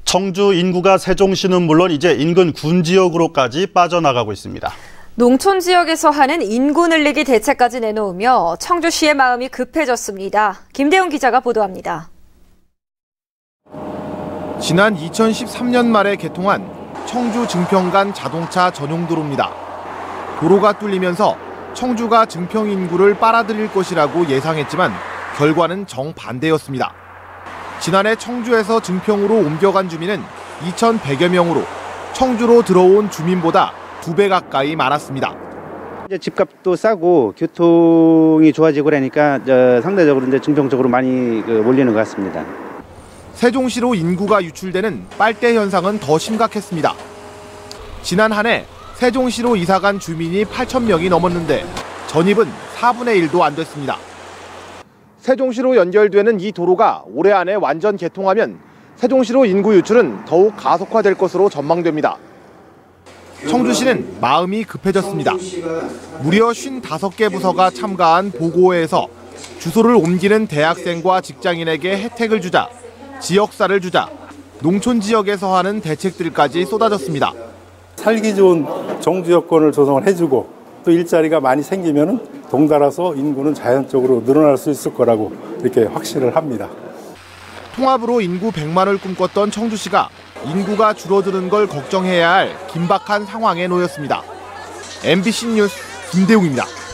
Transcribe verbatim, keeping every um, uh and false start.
청주 인구가 세종시는 물론 이제 인근 군 지역으로까지 빠져나가고 있습니다. 농촌 지역에서 하는 인구 늘리기 대책까지 내놓으며 청주시의 마음이 급해졌습니다. 김대웅 기자가 보도합니다. 지난 이천십삼 년 말에 개통한 청주 증평간 자동차 전용 도로입니다. 도로가 뚫리면서 청주가 증평 인구를 빨아들일 것이라고 예상했지만 결과는 정반대였습니다. 지난해 청주에서 증평으로 옮겨간 주민은 이천백여 명으로 청주로 들어온 주민보다 두 배 가까이 많았습니다. 이제 집값도 싸고 교통이 좋아지고 그러니까 상대적으로 이제 증평 쪽으로 많이 몰리는 것 같습니다. 세종시로 인구가 유출되는 빨대 현상은 더 심각했습니다. 지난 한 해 세종시로 이사간 주민이 팔천 명이 넘었는데 전입은 사분의 일도 안 됐습니다. 세종시로 연결되는 이 도로가 올해 안에 완전 개통하면 세종시로 인구 유출은 더욱 가속화될 것으로 전망됩니다. 청주시는 마음이 급해졌습니다. 무려 오십오 개 부서가 참가한 보고회에서 주소를 옮기는 대학생과 직장인에게 혜택을 주자, 지역사를 주자, 농촌 지역에서 하는 대책들까지 쏟아졌습니다. 살기 좋은 정주 여건을 조성을 해주고 또 일자리가 많이 생기면 동달아서 인구는 자연적으로 늘어날 수 있을 거라고 이렇게 확신을 합니다. 통합으로 인구 백만을 꿈꿨던 청주시가 인구가 줄어드는 걸 걱정해야 할 긴박한 상황에 놓였습니다. 엠비씨 뉴스 김대웅입니다.